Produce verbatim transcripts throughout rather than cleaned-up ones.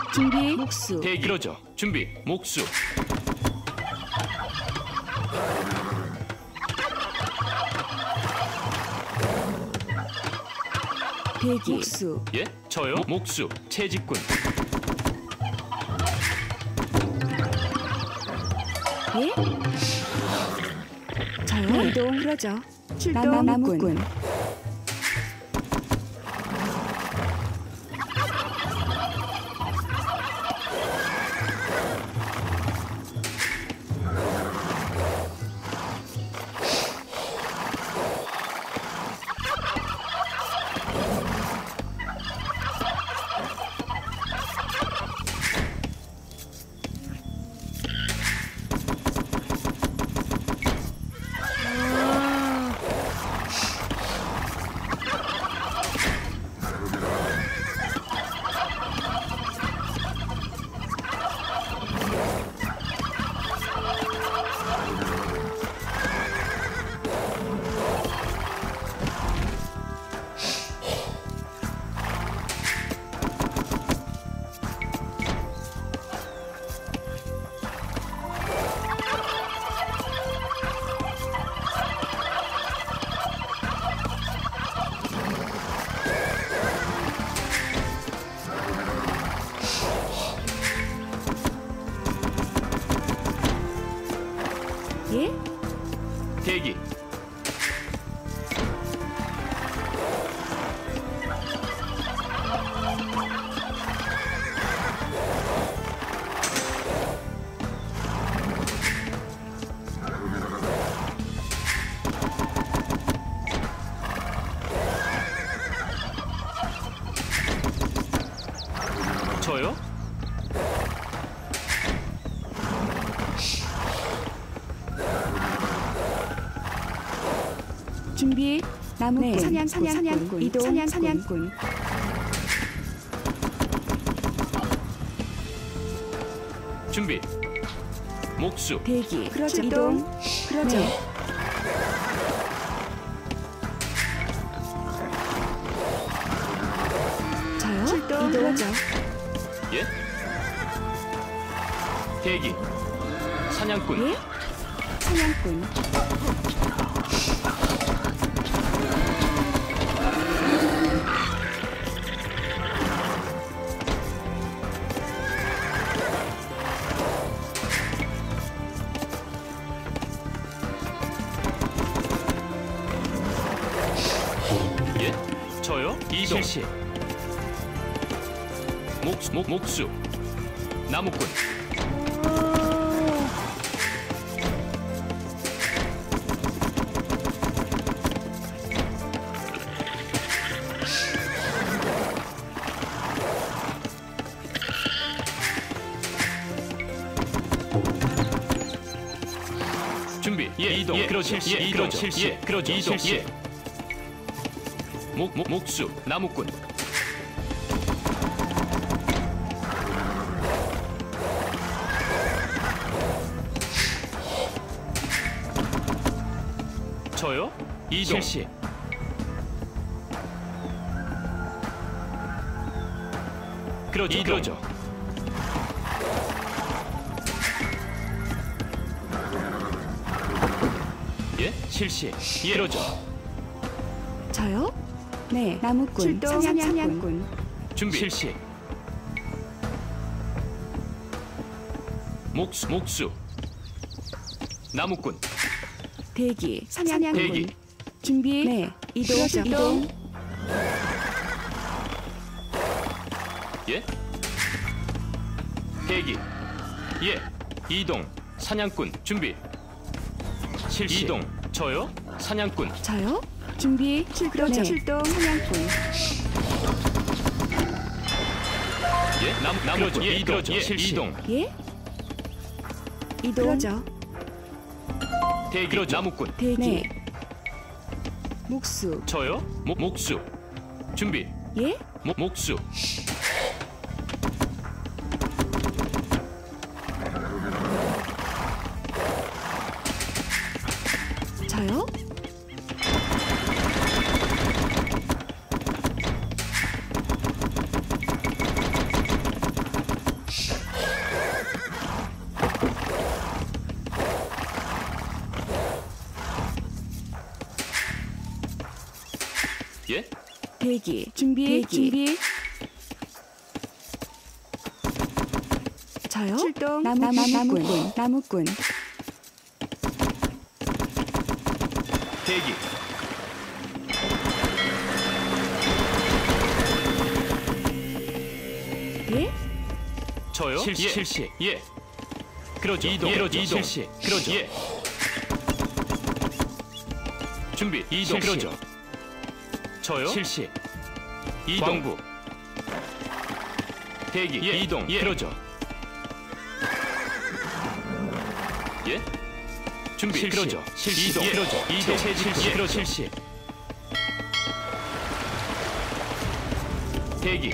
준비. 목수. 대기. 그러죠. 준비. 목수. 대기. 목수. 예? 저요? 목, 목수. 채직군. 예? 저요? 이동. 그러죠. 출동. 나무꾼. 예? 대기. 저요? 준비. 나무꾼. 네. 사냥 사냥 사냥꾼. 이동. 사냥 사냥꾼. 준비. 목수. 대기. 그러죠. 출동. 이동. 그러죠. 네. 저요? 출동. 이동. 그러죠. 예? 대기. 사냥꾼. 예? 사냥꾼. 예? 저요? 이동. 실시. 목수. 목, 목수. 나무꾼. 준비. 예, 이동. 예, 그러죠. 실시. 예, 이동. 실시. 예, 그러죠. 이동. 예. 목, 목, 목수. 나무꾼. 저요? 이동. 실시. 그러죠. 그러죠. 예? 실시. 예. 그러죠. 저요? 네. 나무꾼. 출동. 사냥 사냥꾼. 사냥꾼. 준비. 실시. 목수. 목수. 나무꾼. 대기. 사냥꾼. 대기. 준비. 네. 이동. 그러죠. 이동. 예? 대기. 예. 이동. 사냥꾼. 준비. 실시. 이동. 저요? 사냥꾼. 저요? 준비. 출동. 네. 출동. 사냥꾼. 예? 남, 나무꾼. 예, 이동. 예, 실시. 이동. 예? 이동. 그러죠. 대기. 그러죠. 나무꾼. 대기. 네. 목수. 저요? 목, 목수. 준비. 예? 목, 목수. 저요? 대기. 준비. 준비. 저요? 출동. 나무, 나무꾼. 나무꾼. 대기. 예? 저요? 실시. 예. 실시. 예. 그러죠. 이동. 예. 그러죠. 이동. 실시. 그러죠. 예. 준비. 이동. 실시. 그러죠. 저요? 실시. 이동. 광부. 대기. 예. 이동. 예. 그러죠. 예. 준비. 실시. 그러죠. 실시. 이동. 예. 그러죠. 이동. 실시. 예. 그러죠. 실시. 대기.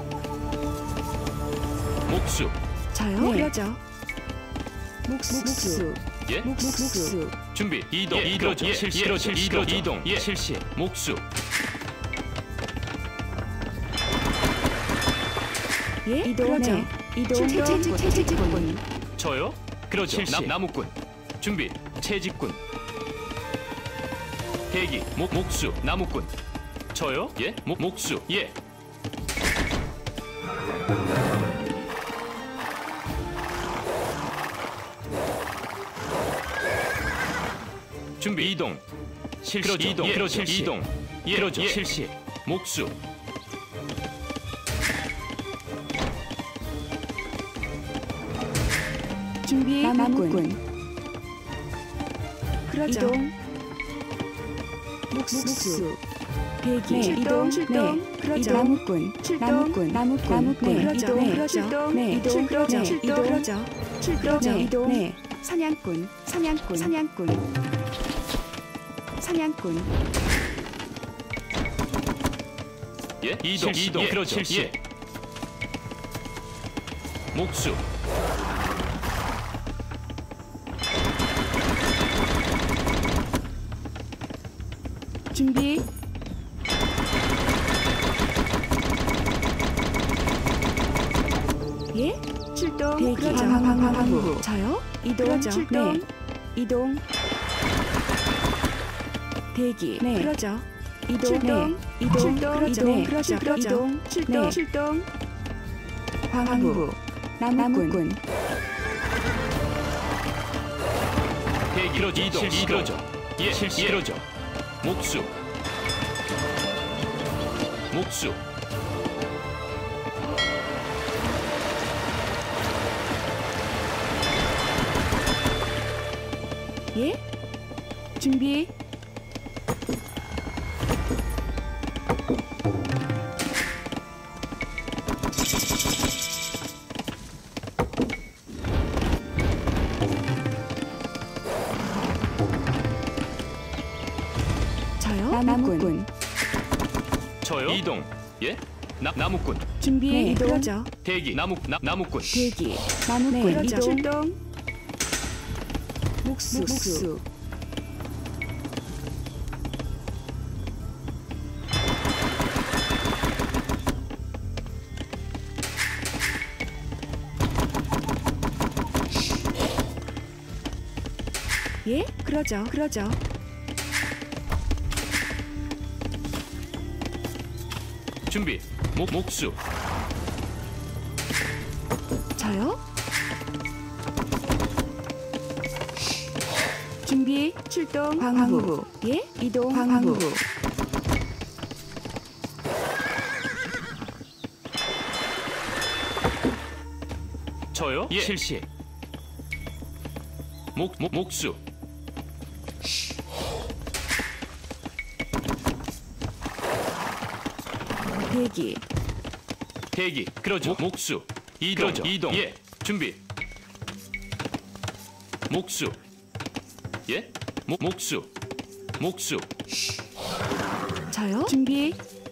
목수. 저요? 네. 그러죠. 목수. 목수. 예. 목수. 준비. 이동. 예. 이동. 그러죠. 예. 실시. 예. 그러죠. 이동. 그러죠. 이동. 예. 실시. 목수. 예? 이동. 그러죠. 네. 이동. 채찍, 채찍꾼. 저요? 그러죠. 실시. 나, 나무꾼. 준비. 채직꾼. 대기. 목, 목수. 나무꾼. 저요? 예. 목, 목수. 예. 준비. 이동. 실시. 그러죠. 이동. 예. 그러죠. 실시. 이동. 예. 그러죠. 예. 실시. 목수. 준비. 나무꾼. 그러죠. 이동. 목수. 목수. 대기. 네. 출동. 이동. 출동. 네. 그러죠. 나무꾼. 출동. 나무꾼. 나무꾼. 나무꾼. 네. 그러죠. 이동. 그러죠. 출동. 네. 이동. 이동. 출동. 네. 출동. 이동. 그러죠. 출동. 네. 이동. 네. 사냥꾼. 사냥꾼. 사냥꾼. 사냥꾼. 예. 이동. 실시. 이동. 예. 그러죠. 실시. 예. 목수. 준비. 예? 출동. 대기. 그러죠. 방방, 방부. 저요? 이동. 그러죠. 출동. 네. 이동. 대기. 네. 그러죠. 이동. 출동. 네. 이동. 출동. 그러죠. 네. 그러죠. 그러죠. 이동. 출동. 네. 출동. 광부. 나무꾼. 대기. 그러죠. 이동. 실시. 그러죠. 예. 실시. 그러죠. 목수. 목수. 예? 준비. 저요? 나무꾼. 저요? 이동. 예. 나, 나무꾼. 준비. 네. 이동. 그러죠. 대기. 나무 나, 나무꾼. 대기. 나무꾼. 그러죠. 이동. 출동. 목수. 목수. 예? 그러죠. 그러죠. 준비. 목, 목수. 저요? 준비. 출동. 광부. 예? 이동. 광부. 저요? 예. 실시. 목, 목, 목수. 대기. 대기. 그러죠. 목, 목수. 이동. 그러죠. 이동. 예. 준비. 목수. 예? 목, 목수. 목수. 저요? 준비.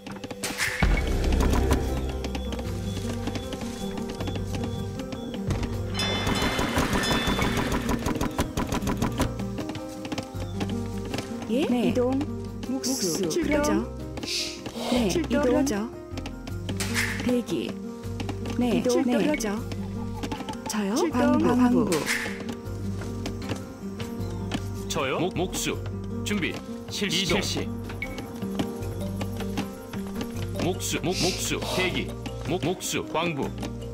예? 네. 이동. 목수. 목수. 그러죠. 네. 출동. 그러죠. 대기. 네. 이동. 네. 그러죠. 저요? 광부. 광부. 저요? 목, 목수. 준비. 실시. 이동. 실시. 목수 목 목수 대기 목 목수 광부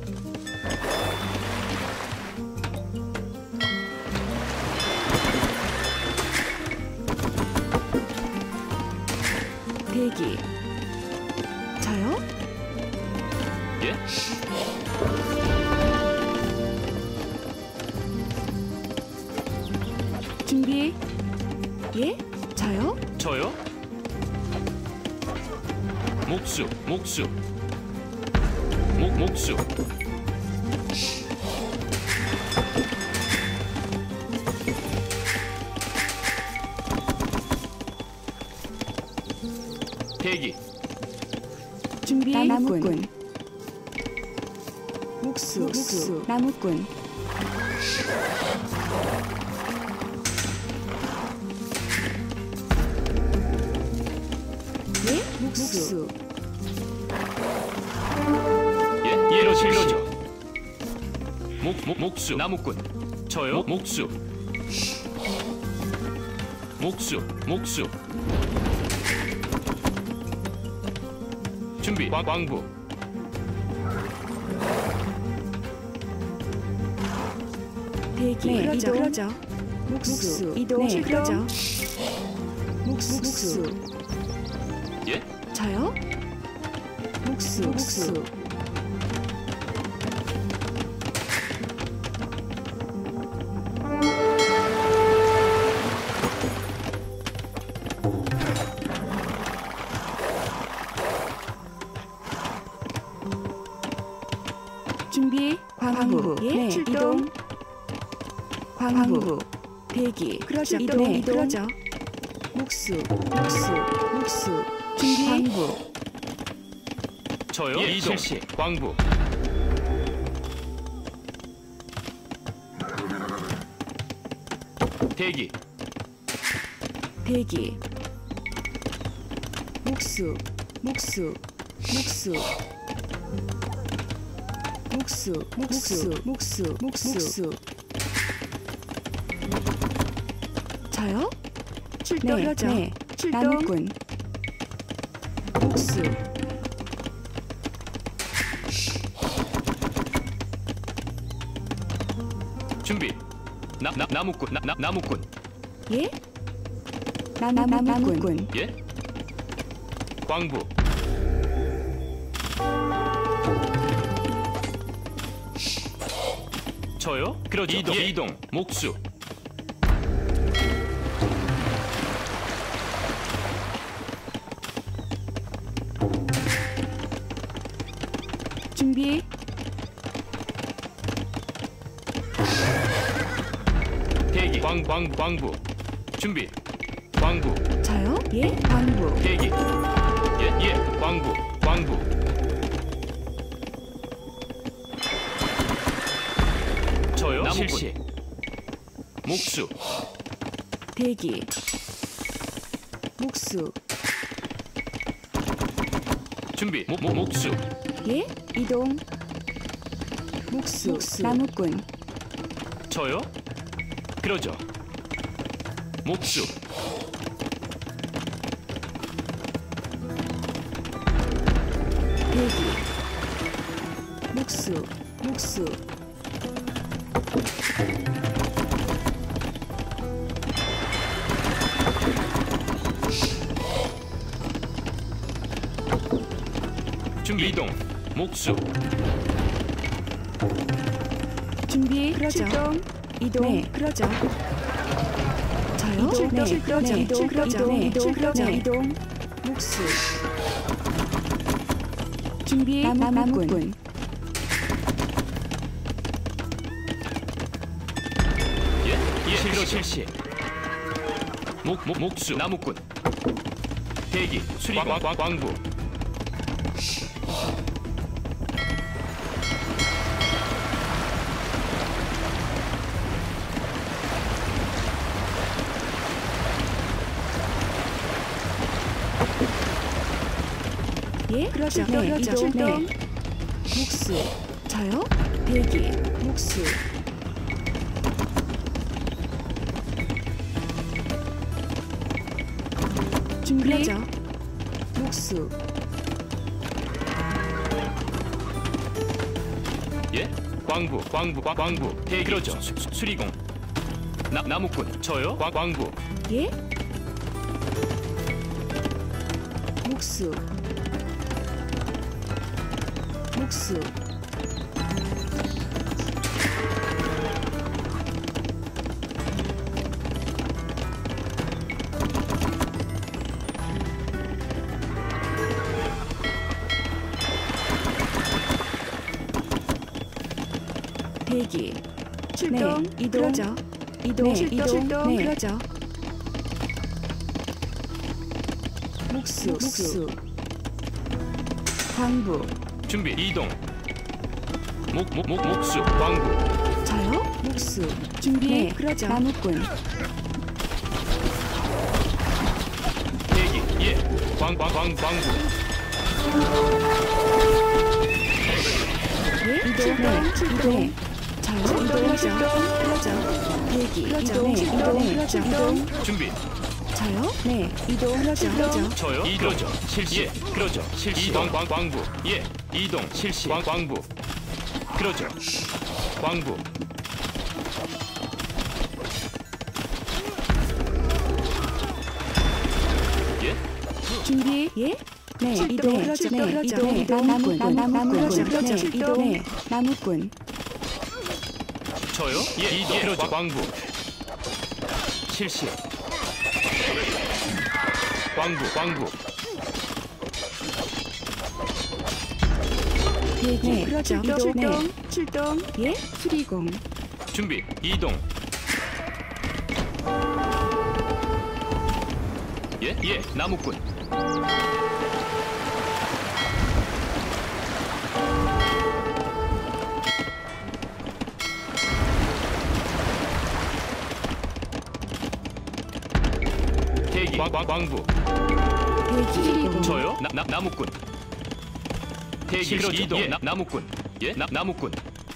대기. 저요? 예? 준비. 예? 저요? 저요? 목수 목수 목 목수 대기 준비. 나무꾼. 목수. 목수. 나무꾼. 예? 목수. 예 이러죠 이러죠 목목 목수 나무꾼 저요 목, 목수 목수 목수 준비 광, 광부 대기. 네, 그러죠. 이동. 그러죠. 목수. 이동. 네. 그러죠. 목수. 목수. 예 저요? 목수. 목수. 준비. 광부. 예? 네. 출동. 이동. 광부. 대기. 그러죠. 이동, 네, 이동. 그러죠. 목수. 목수. 목수. 준비. 광부. 저요 예, 이동 실시 광부 대기 대기. 목수. 목수. 목수. 목수. 목수. 목수. 목수. 저요? 출동. 네. 그러죠. 네. 출동. 나무꾼. 목수. 준비 나, 나, 나무꾼 나, 나, 나무꾼 예? 나무, 나무꾼. 예 광부 저요 그러죠 이동 예. 이동 목수 준비. 대기 광, 광, 광부 준비 광부 저요? 예? 광부. 대기 예예 광부 광부 저요 나무꾼 실시 목수 대기. 목수. 준비 목, 목, 목수 예? 이동. 목수. 나무꾼. 저요 그러죠 목수 대기. 목수. 목수. 준비 이동 목수 준비. 그러죠. 출동. 이동. 네. 그러죠. 저요? 이동. 출동. 네. 그러죠. 네. 이동. 그러죠. 이동. 네. 이동. 그러죠. 네. 이동. 목수. 준비. 나무꾼. 예, 예, 실로 실시. 목, 목, 목수, 나무꾼. 대기, 수리광, 광, 광, 광부. 예? 그러죠. 네. 그러죠. 이동. 출동. 네. 목수. 저요? 대기. 목수. 준비. 그러죠. 목수. 예? 광부, 광부, 광- 광부. 대기. 그러죠. 수, 수- 수리공. 나, 나무꾼. 저요? 광, 광부. 예? 목수 목수 대기. 출동. 네, 이동. 그러죠. 이동 네, 출동. 출동. 네. 그러죠. 목수 목수 광부 준비. 이동. 목, 목, 목, 목수. 광부. 저요? 목수 준비. 네, 그러죠. 나무꾼 대기. 예. 광, 광, 광, 광부. 예? 이동 출동. 네, 출동. 이동 저요? 이동, 그러죠. 이동. 그러죠. 대기. 그러죠. 이동. 네, 출동. 이동, 그러죠. 이동. 준비. 저요? 네 이동 그러죠. 그러죠. 저요? 이동. 그러죠. 실시. 예. 그러죠. 실시. 이동. 광, 광부. 예. 이동. 실시. 광, 광부. 그러죠. 광부. 예? 준비. 예? 네 출동. 이동 그러죠. 네 그러죠. 이동 네, 이동 나무꾼 나무꾼. 나무꾼 그러죠. 그러죠. 네 출동. 이동 네 나무꾼 저요? 예. 이동. 그러죠. 광부. 실시. 광부. 광부. 대기. 네, 그러죠. 이동. 출동. 네. 출동. 예? 수리공 준비. 이동. 예? 예. 나무꾼. 대기. 광, 광, 광부. 대기. 수리공 저요? 나, 나, 나무꾼. 대기. 그러죠. 이동. 예. 나, 나무꾼. 예? 나, 나무꾼.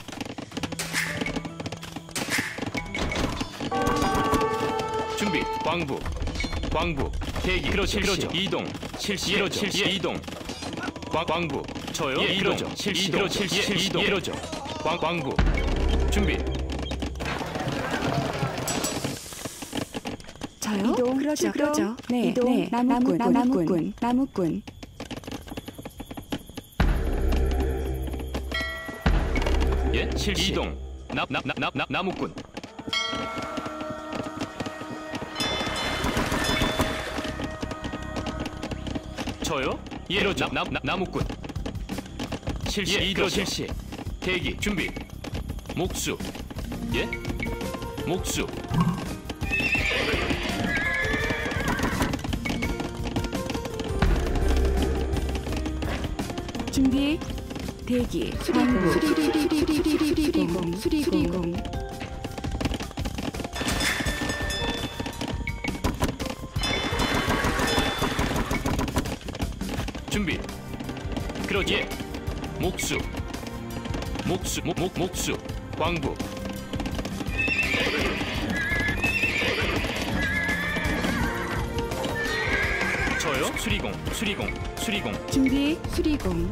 준비. 광부. 광부. 대기. 그렇죠. 그러죠. 이동. 실시. 그러죠. 실시. 예. 이동. 광, 광부. 저요? 예. 그러죠. 실시. 그러죠. 실시. 예. 이동. 그러죠. 광, 광부. 준비. 저요? 이동 그러죠. 출동. 그러죠. 네 이동. 네 나무꾼 나무꾼 나무꾼 예? 실시. 이동. 나, 나, 나, 나, 나, 나무꾼. 저요? 예. 그러죠. 나, 나, 나, 나무꾼. 실시. 예. 이동. 실시. 대기. 준비. 목수. 예? 목수. 준비. 대기. 수리공 수리, 수리, 수리, 수리, 수리, 수리, 수리공 수리공 준비. 그러지. 예. 목수. 목수. 목, 목, 목수. 광부. 저요? 수리공. 수리공. 수리공. 준비. 수리공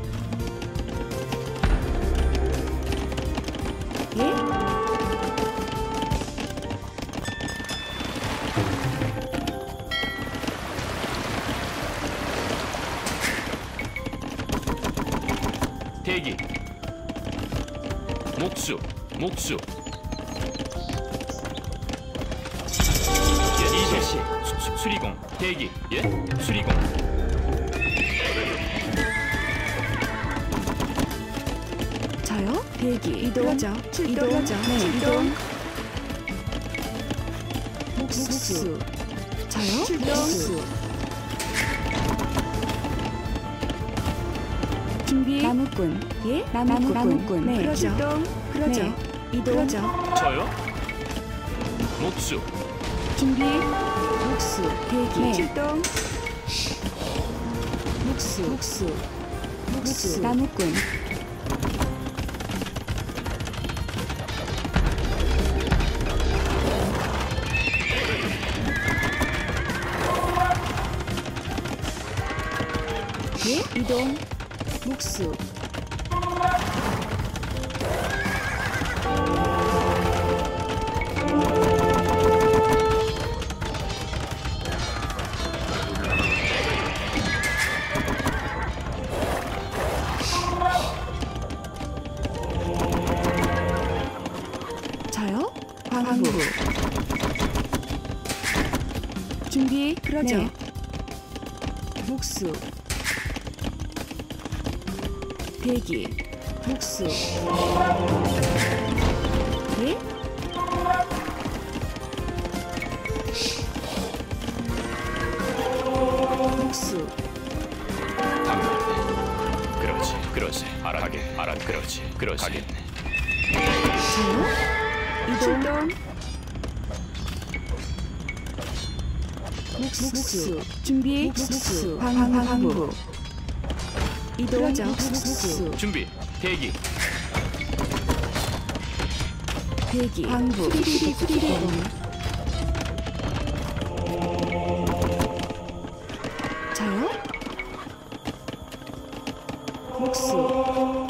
예? 대기. 목수. 목수. 예. 이동. 수, 수, 수리공. 대기. 예? 수리공. 저요? 대기. 이동. 그러죠. 출동. 이동. 그러죠. 네, 출동. 목수 저요? 출동 목수 준비. 나무꾼 예? 나무꾼 나무꾼 네 그러죠. 출동 그러죠. 네. 이동 그러죠. 저요? 목수. 준비. 목수 대기. 네. 출동. 목수 목수 목수 나무꾼 예? 이동 목수 광부. 준비. 그러죠. 네. 목수. 대기. 목수. 예? 목수. 방금. 그렇지, 그렇지. 알아가게, 알아, 그렇지, 그렇지. 가겠네. 저요? 이동. 목수. 준비. 목수. 광부. 이동. 그러죠. 목수. 준비, 대기. 대기. 광부. 수리리 수리리. 저요? 목수.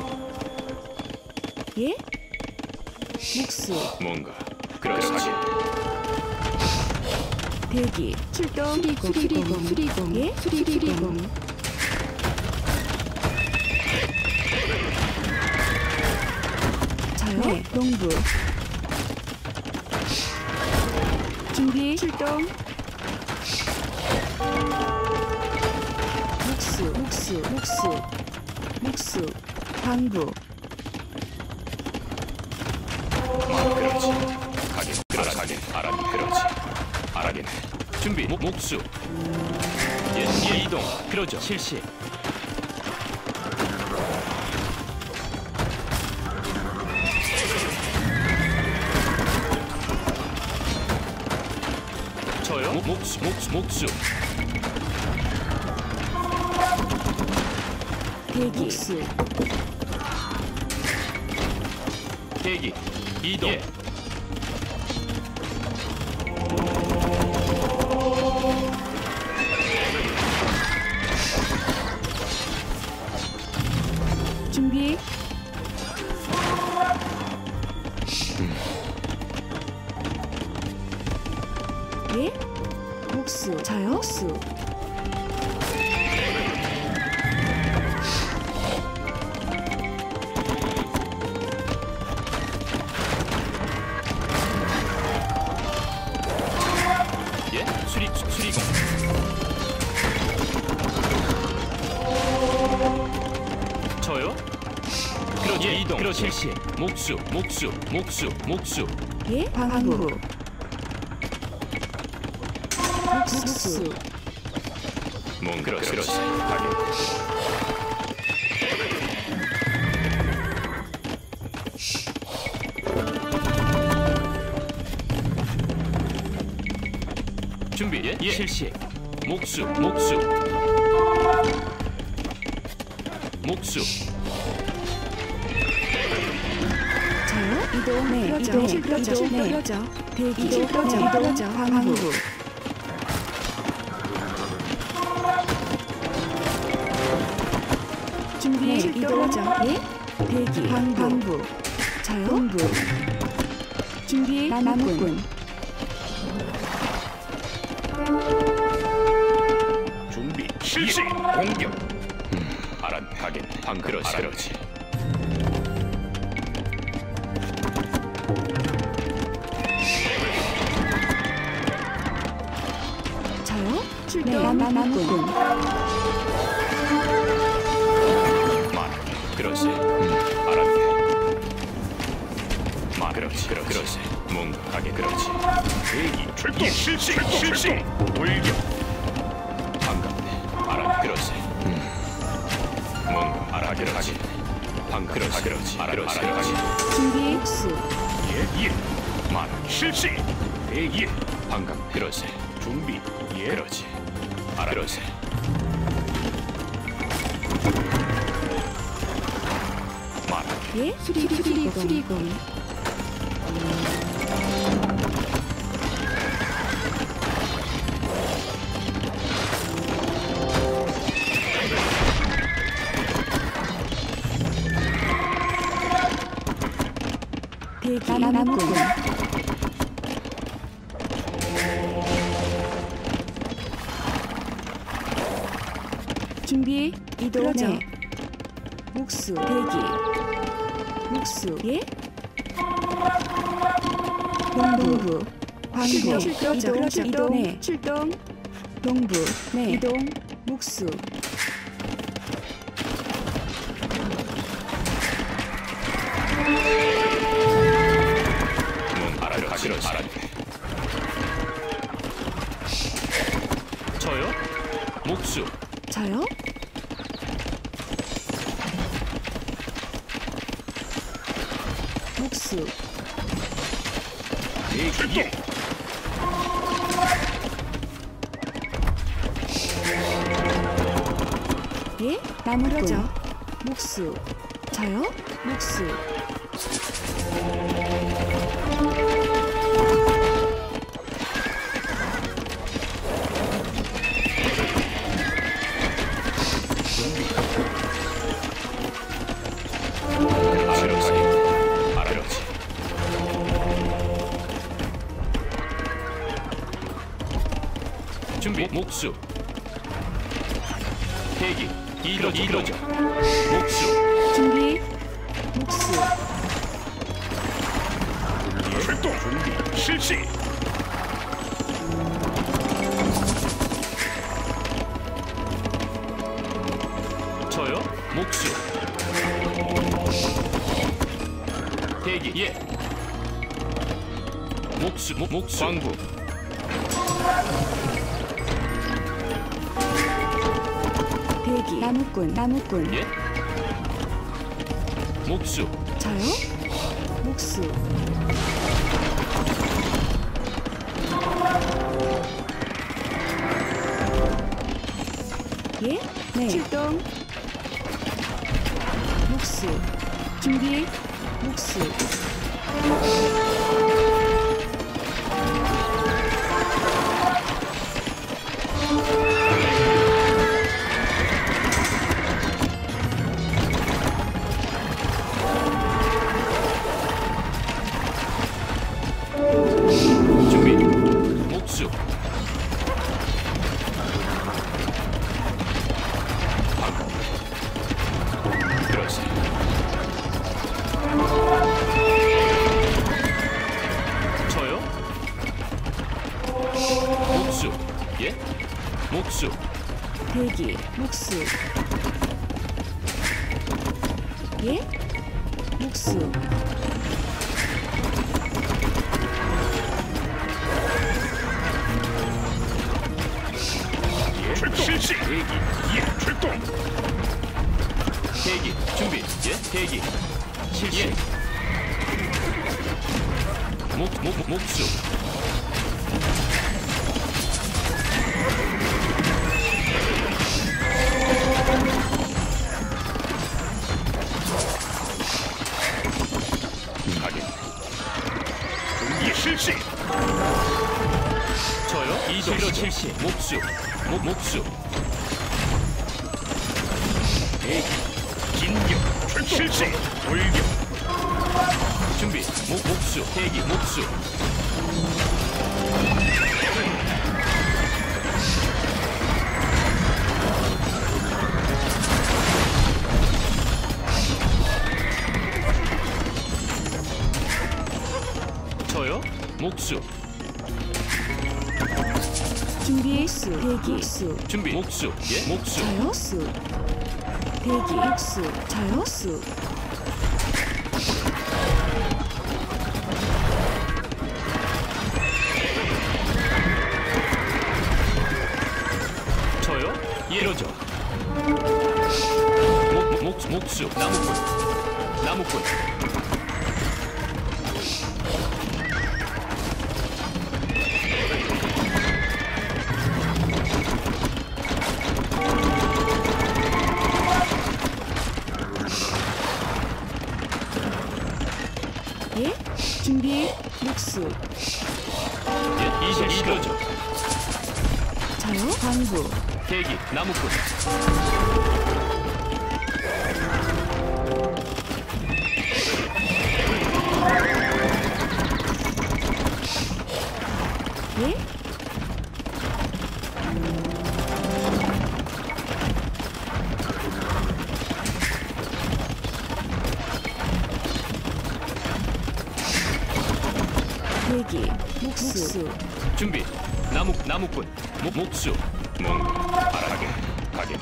예? 목수. 뭔가. 그렇지. 대기. 출동. 수리공. 수리공. 수리공. 예? 수리공. 저요? 네. 농부. 준비. 출동. 목수. 목수. 목수. 목수. 광부. 그렇지. 가게, 그렇지. 가게, 알아, 그렇지. 알아겠네. 준비, 목, 목수. 예, 예, 이동. 그러죠. 실시. 저요? 목, 목수, 목수, 목수. 대기. 목수. 대기. 이동. 예. 준비. 예? 목수. 저요? 목수. 예? 수리, 수, 수리공. 저요? 그렇지. 예, 이동. 그렇지. 실시. 목수, 목수, 목수, 목수. 예? 광부. 목수. 뭔가. 그렇지. 그렇지. 가게. 준비. 예, 예. 실시. 목수, 목수. 목수. 저요? 이동. 네. 이동. 이동. 그러죠. 네. 그러죠. 대기. 이동. 그러죠. 이동. 광부. 준비. 네. 이동하죠. 예? 대기. 광부. 저요? 광부. 준비. 나무꾼. 준비. 실시. 공격. 음, 알았네. 가겠네. 방 그렇지. 그렇지. 저요? 출동. 네. 나무꾼. 말하게. 그렇지. 음, 알았네. 말 그렇지. 그렇지. 그렇지. 뭔가 가게. 그렇지. 대기. 출동. 실시. 실시. 돌격. 반갑네. 알아. 그렇지. 음. 뭔가 알아. 그렇지. 반갑. 그렇지. 그렇지. 알아. 그렇지. 그렇지. 준비. 목수. 예. 예. 말 실시. 대기. 반갑. 그렇지. 준비. 예. 그렇지. 알아. 그렇지. 예? 수리리 수리공. 수리공. 대기. 나무꾼. 준비. 이동. 네. 목수. 대기. 목수. 예? 동부 광부 출동, 이동 출동, 이동 네 출동. 동부 네 이동. 목수 문 알아가기를 바란다. 저요? 목수. 저요? 목수 대기. 예 나무러져 목수 저요? 목수 알았지. 알았지. 준비. 목수. 대기. 이러죠. 이러죠. 목수. 준비. 목수 출동. 준비. 실시. 저요? 목수. 대기. 예. 목수. 목, 목수. 광부. 대기 나무꾼 나무꾼 예. 목수. 저요? 목수 예? 네 출동. 목수 준비. 목수 준비. 목수. 광부. 그렇지. 저요? 목수. 예? 목수. 대기 목수 예 목수 예. 실시. 대기. 예. 출동. 대기. 준비. 예. 대기. 실시. 예. 목, 목, 목수. 하긴. 준비 실시. 저요? 이동 실시. 목수. 목, 목수. 대기. 진격. 실시. 돌격. 준비. 목, 목수. 대기. 목수. 저요? 목수. 준비. 목수 대기 목수 준비. 목수. 예? 목수. 저요? 목수 대기 목수 저요? 목수 저요? 예. 이러죠. 목, 목, 목, 목수. 나무꾼. 나무꾼. 예? 준비. 목수 예. 이제 이러죠. 저요? 광부 대기. 나무꾼. 예? 대기 목수 준비. 나무 나무꾼. 목 목수. 뭔가 말하게 가게.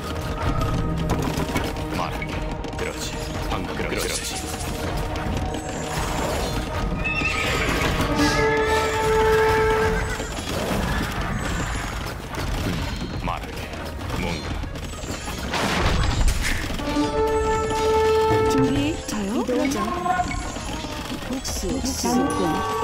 말하게. 그렇지. 방금 그렇지. 그렇지. 음, 말하게. 뭔가. 준비 저요 이동 목수 나무꾼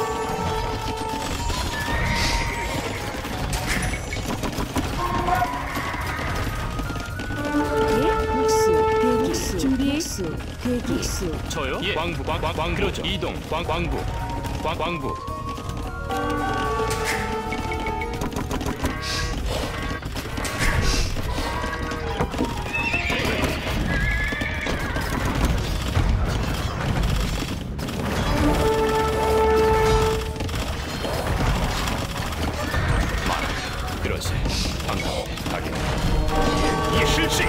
예 목수 대기 준비 목수 대기 목수 저요? 예. 광부 광, 광, 광 그렇죠. 이동. 광, 광부. 광, 광부. 말. 그렇지. 방금 가게. 이 실시.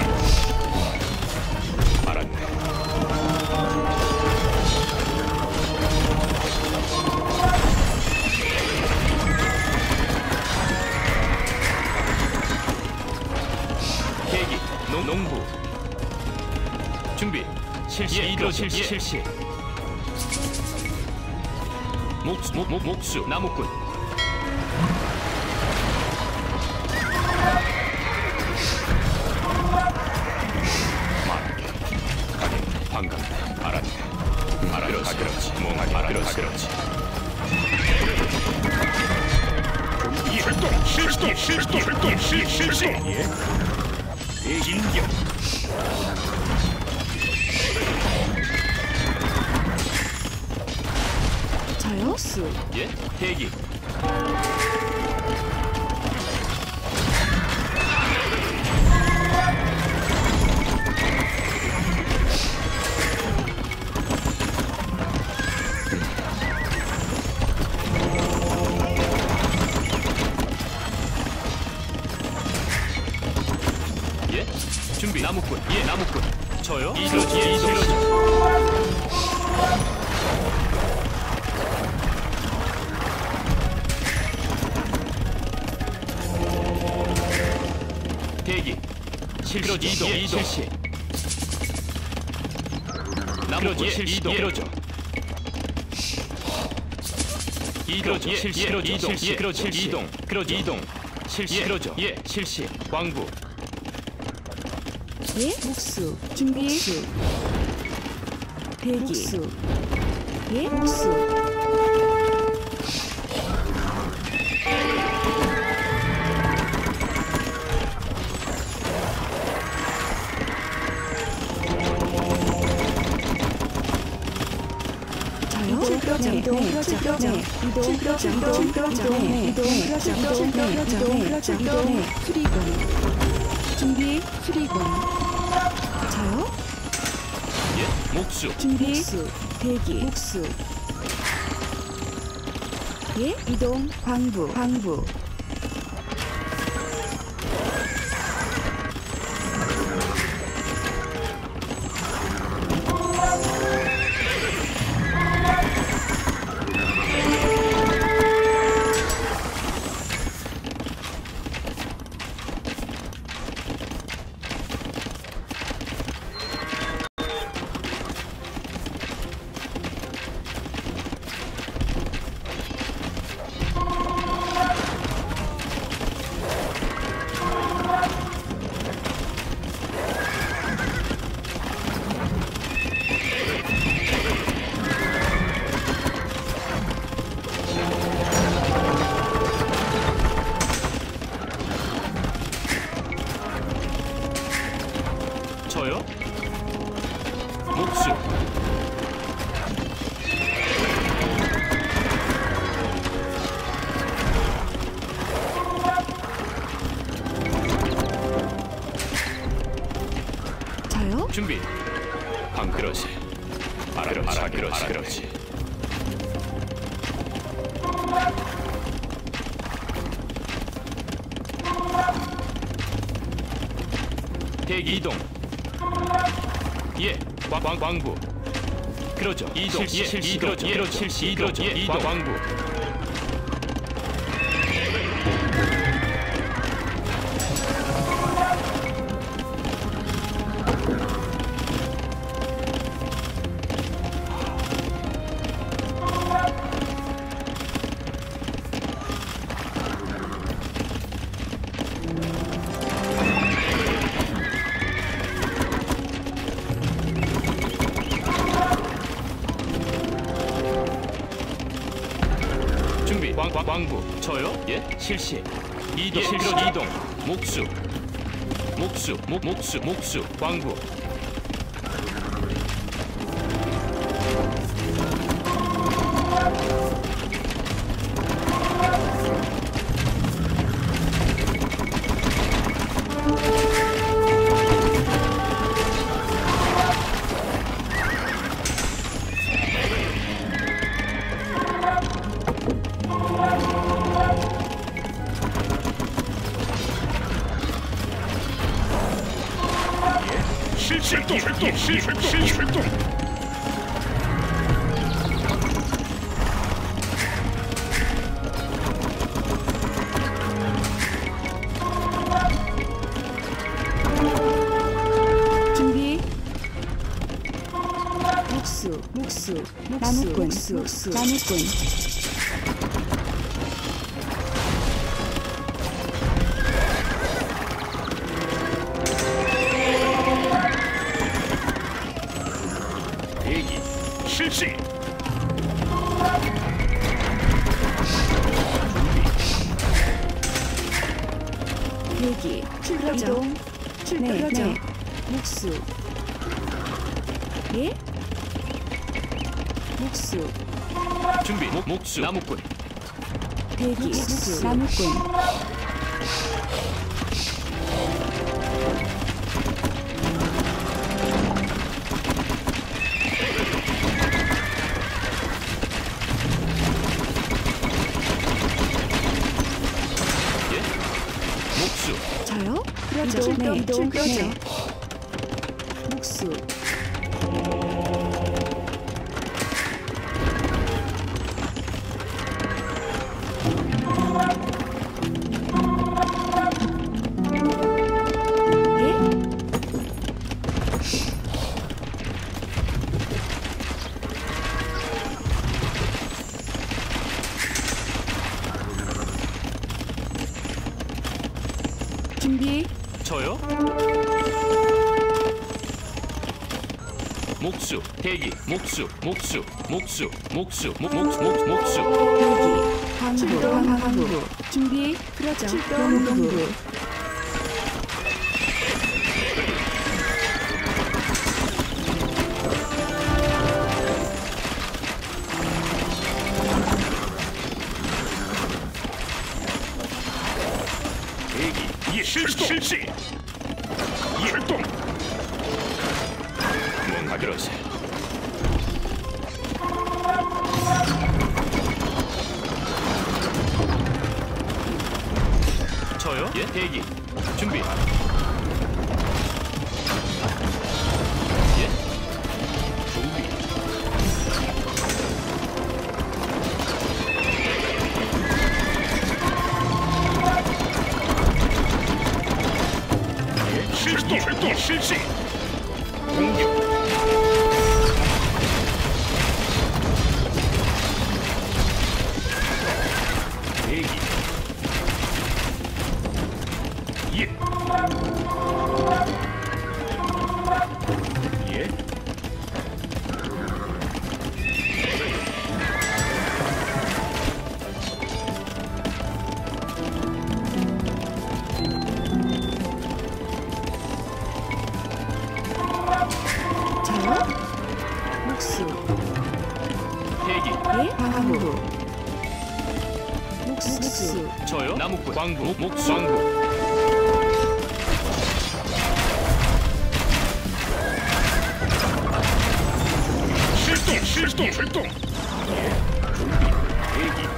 알았네. 대기. 농, 농부. 준비. 실시. 예, 이동. 실시. 실시. 목수. 목, 목, 목수. 나무꾼. 말하게. 가게. 방금. 알았네. 알아. 그렇지. 그렇지. 몽하게. 알아. 그렇지. 그렇지. 이 출동. 실시. 실시. 출동. 실 실시. 예. 대인격. 저요 목수 예. 대기. 예. 준비. 나무꾼. 예. 나무꾼. 저요? 이동. 예. 이동. 대기. 실시. 이동. 예. 실시. 나무꾼. 실시. 이동. 이러죠. 이동. 실시. 이동. 실시. 그렇지. 이동. 그렇지. 이동. 실시. 그러죠. 예. 실시. 광부. 예 목수 준비 목수 대기 목수 예 목수 저요 이동 이동 이동 이동 이동 이동 이동 이동 수리공 준비 수리공 저요 예. 목수. 준비 목수 대기 목수 예 이동 광부 광부 저요? 목수. 저요 준비. 방 그렇지. 알아. 그렇지. 알아. 그렇지. 알아. 그렇지. 대기 이동. 예. 광, 광, 광부. 그러죠. 이동 실시 실시 이동 예로 실시 이동 예 이동 광부 준비 광, 광, 광부 저요? 예 실시 이동 예, 실시 이동 목수 목수 목 목수 목수 광부 실출동 출동 실출동 실출동 준비. 목수 목수 나무꾼 목수 나무꾼 대기 실시 대기 그러죠. 이동 출 네, 그러죠. 네. 목수 예? 목수 준비 목 목수 나무꾼 대기 목수 나무꾼 예 목수 저요? 그러죠. 이동, 네, 이동 이동, 그러죠. 네. 목수 예? 준비. 저요? 목수 대기 목수 목수 목수 목수 목 목수 목 목수 대기 광부 출동 광부 준비. 그러죠. 농부 대기 예 실출 실시 출동 뭔가 그러세 저요? 예 대기 준비 예 준비 출동 출동 실시 공격 대기 예 예. 저요? 목수 대기 예? 광부 목수 저요? 나무꾼 광부 목- 목수 광부 출동 출동 출동 예 준비 대기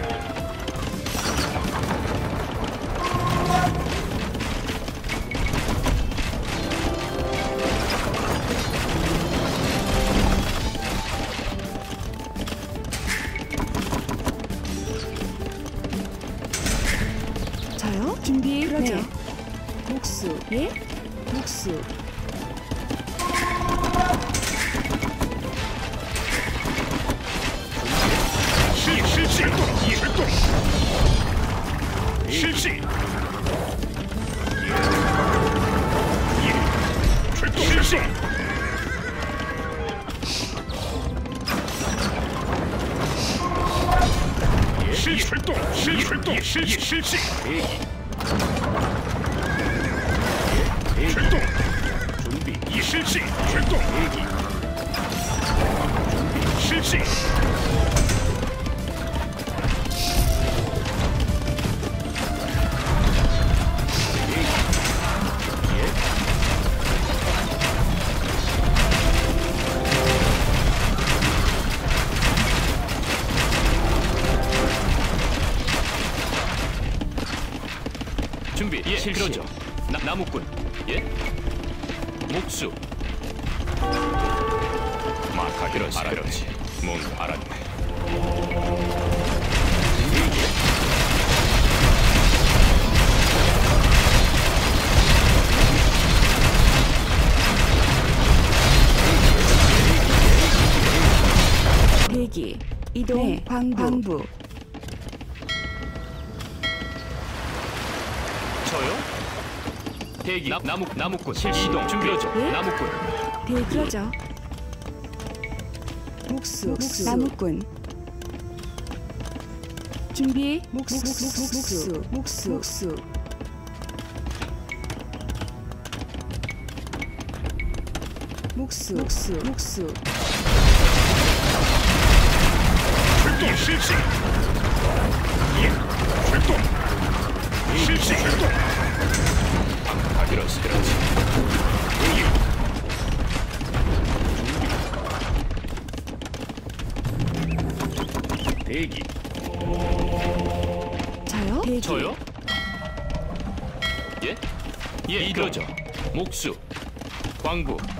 예? 목수. 실 실시 예 출동 실시 예 출동 실시 실 출동 실 출동 실시 실시 대기 예 출동 준비 이 실시 출동 대기 준비 실시 준비. 예, 실시. 그러죠. 나, 나무꾼. 예. 목수. 마카 그렇지. 알았지. 뭔가 알았네. 대기. 이동. 네. 광부. 광부. 저요? 대기. 나, 나무 나무꾼. 실시. 이동. 준비하죠. 예? 나무꾼. 대기. 그러죠. 목수. 목수. 나무꾼. 준비. 목수. 목수. 목수. 목수. 목수. 목수. 목수. 목수. 출동 실시 예 출동 실시 출동 아, 그렇지. 그렇지. 대기 저요? 대기. 저요? 예? 예, 이거죠. 목수. 광부.